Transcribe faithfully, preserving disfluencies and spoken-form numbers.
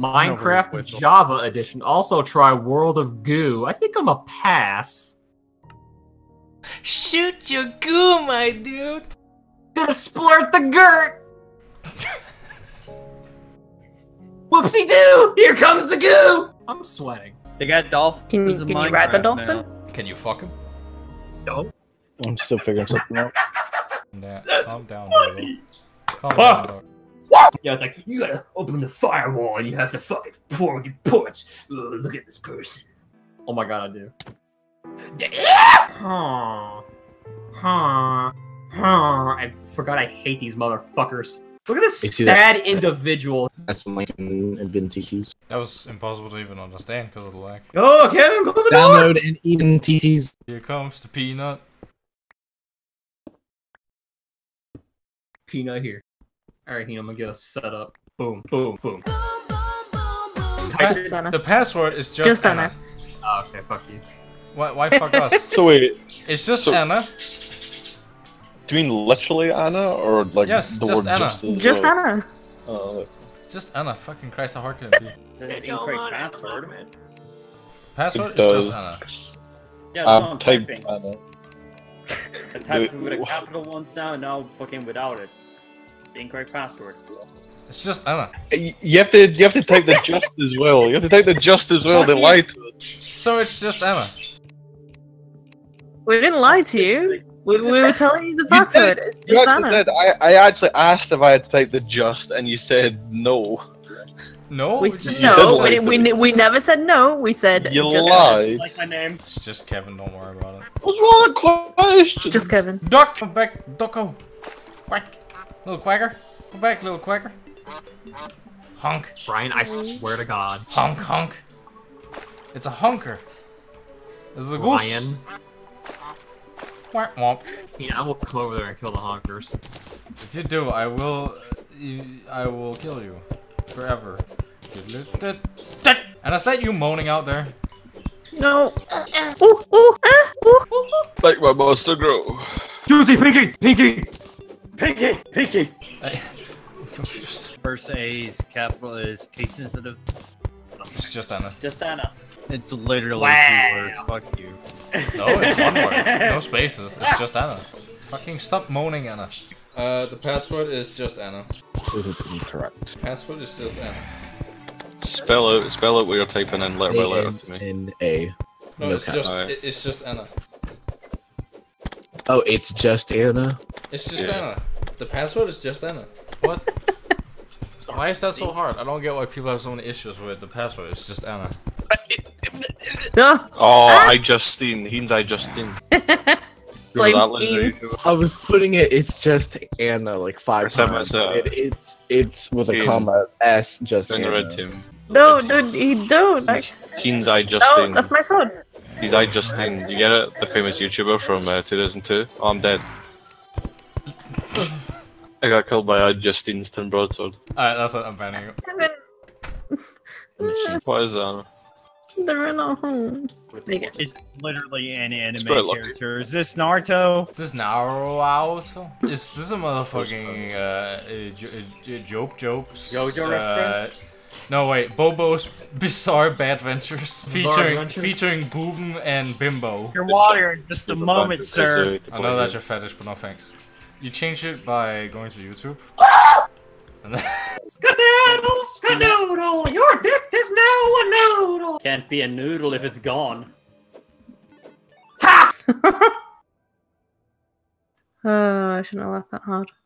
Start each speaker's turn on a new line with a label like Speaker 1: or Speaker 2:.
Speaker 1: Minecraft Java Edition. Also try World of Goo. I think I'm a pass.
Speaker 2: Shoot your goo, my dude.
Speaker 1: Gonna splurt the girt. Whoopsie doo! Here comes the goo. I'm sweating.
Speaker 3: They got dolphins.
Speaker 4: Can you,
Speaker 3: in
Speaker 4: can you ride the dolphin?
Speaker 3: now.
Speaker 2: Can you fuck him?
Speaker 1: No.
Speaker 5: I'm still figuring something out.
Speaker 2: Nah,
Speaker 1: That's
Speaker 2: calm down,
Speaker 1: funny.
Speaker 2: Dodo. Calm down, Dodo.
Speaker 1: Yeah, it's like, you gotta open the firewall and you have to fucking pour your ports. Ugh, look at this person. Oh my god, I do. Huh. Huh. Huh. I forgot I hate these motherfuckers. Look at this sad that? individual.
Speaker 5: That's like in, in T Ts.
Speaker 2: That was impossible to even understand because of the lag.
Speaker 1: Oh, Kevin, close the door!
Speaker 5: Download and even T Ts.
Speaker 2: Here comes the peanut.
Speaker 1: Peanut here. Alright, Hean, I'm gonna get us set up. Boom, boom, boom.
Speaker 2: The, the password is just,
Speaker 4: Just
Speaker 2: Anna.
Speaker 4: Anna.
Speaker 1: Oh, okay, fuck you.
Speaker 2: Why, why fuck us?
Speaker 6: So wait,
Speaker 2: It's just
Speaker 6: so,
Speaker 2: Anna.
Speaker 6: do you mean literally Anna, or like
Speaker 2: Yes,
Speaker 6: the
Speaker 2: just
Speaker 6: word
Speaker 2: Anna.
Speaker 6: just? as
Speaker 4: Just
Speaker 6: well?
Speaker 4: Anna.
Speaker 6: Oh,
Speaker 2: Just Anna. Fucking Christ, how hard can it be?
Speaker 3: It's an incorrect password.
Speaker 2: Password
Speaker 6: It
Speaker 2: is
Speaker 6: does.
Speaker 2: just Anna.
Speaker 3: Yeah, that's what
Speaker 6: I've
Speaker 3: I'm
Speaker 6: typed
Speaker 3: typing.
Speaker 6: Anna.
Speaker 3: I typed with a capital once now, now fucking without it. The incorrect password.
Speaker 2: It's just Anna.
Speaker 6: Y- You have to, you have to type the just as well. You have to type the just as well. They lied to us.
Speaker 2: So it's just Anna.
Speaker 4: We didn't lie to you. We, we were telling you the
Speaker 6: You
Speaker 4: password.
Speaker 6: did.
Speaker 4: It's
Speaker 6: You
Speaker 4: just
Speaker 6: actually
Speaker 4: Anna.
Speaker 6: did. I, I actually asked if I had to type the just, and you said no.
Speaker 2: No,
Speaker 4: We
Speaker 2: it's
Speaker 4: said
Speaker 2: just,
Speaker 6: You
Speaker 4: no.
Speaker 6: did
Speaker 4: We,
Speaker 6: lie
Speaker 4: didn't-
Speaker 6: to
Speaker 4: we,
Speaker 6: me.
Speaker 4: ne- we never said no. We said
Speaker 6: You
Speaker 4: just
Speaker 6: lied.
Speaker 3: Like my name.
Speaker 2: it's just Kevin. Don't worry about it.
Speaker 6: What's wrong with questions?
Speaker 4: Just Kevin.
Speaker 2: Duck, come back, ducko. Quack, little quacker. Come back, little quacker. Honk,
Speaker 1: Brian, I swear to God.
Speaker 2: honk, honk. It's a honker. This is a goose.
Speaker 1: Brian.
Speaker 2: Womp womp.
Speaker 1: Yeah, I will come over there and kill the honkers.
Speaker 2: If you do, I will. You, I will kill you forever. And is that you moaning out there?
Speaker 4: No. Ooh, ooh, ah, ooh, ooh, ooh.
Speaker 6: Like my monster grow.
Speaker 1: Duty, Pinky! Pinky!
Speaker 3: Pinky! Pinky!
Speaker 2: I, I'm confused.
Speaker 3: First A is capital is case sensitive.
Speaker 2: It's just Anna.
Speaker 3: Just Anna. It's literally
Speaker 1: Wow.
Speaker 3: two words. Fuck you.
Speaker 2: No, it's one word. No spaces. It's just Anna. Fucking stop moaning, Anna. Uh, the password is just Anna.
Speaker 5: This is incorrect.
Speaker 2: Password is just Anna.
Speaker 6: Spell out, spell out what you're typing in letter by letter to me.
Speaker 5: N A.
Speaker 2: No,
Speaker 5: No
Speaker 2: it's
Speaker 5: cap.
Speaker 2: just
Speaker 6: Alright.
Speaker 2: it, it's just Anna.
Speaker 5: Oh, it's just Anna.
Speaker 2: It's just
Speaker 6: Yeah.
Speaker 2: Anna. The password is just Anna. What? Why is that so hard? I don't get why people have so many issues with the password. It's just Anna.
Speaker 4: No.
Speaker 6: Oh,
Speaker 4: Ah.
Speaker 6: I Justine. Hean's I Justine.
Speaker 4: Blame
Speaker 6: Remember that
Speaker 4: Hean.
Speaker 6: one?
Speaker 5: I was putting it. It's just Anna like five
Speaker 6: I said
Speaker 5: times.
Speaker 6: myself.
Speaker 5: It, it's it's with a
Speaker 6: Hean.
Speaker 5: comma. S just
Speaker 6: Turn the
Speaker 5: Anna.
Speaker 6: red team.
Speaker 4: No, dude, he don't. I,
Speaker 6: Hean's I
Speaker 4: no,
Speaker 6: Justine.
Speaker 4: that's my son.
Speaker 6: He's I Justine. You get it? The famous YouTuber from uh, two thousand two. Oh, I'm dead. I got killed by I Justine's tin broadsword.
Speaker 2: Alright, that's it. I'm banning you.
Speaker 4: Kevin,
Speaker 6: What is that?
Speaker 4: they're not home. They get-
Speaker 3: It's literally an anime
Speaker 6: pretty lucky.
Speaker 3: character. Is this Naruto?
Speaker 2: Is this Naruto? Is this a motherfucking uh, uh, jo uh, joke jokes?
Speaker 3: JoJo
Speaker 2: uh,
Speaker 3: reference?
Speaker 2: No wait, Bobo's Bizarre Badventures featuring
Speaker 1: Adventure?
Speaker 2: featuring Booben and Bimbo.
Speaker 3: Your water in just a moment, sir.
Speaker 2: I know that's your fetish, but no thanks. You change it by going to YouTube. And then
Speaker 1: Skedaddle, skedoodle, your dick is now a noodle!
Speaker 3: Can't be a noodle if it's gone.
Speaker 1: Ha!
Speaker 4: Oh, I shouldn't have laughed that hard.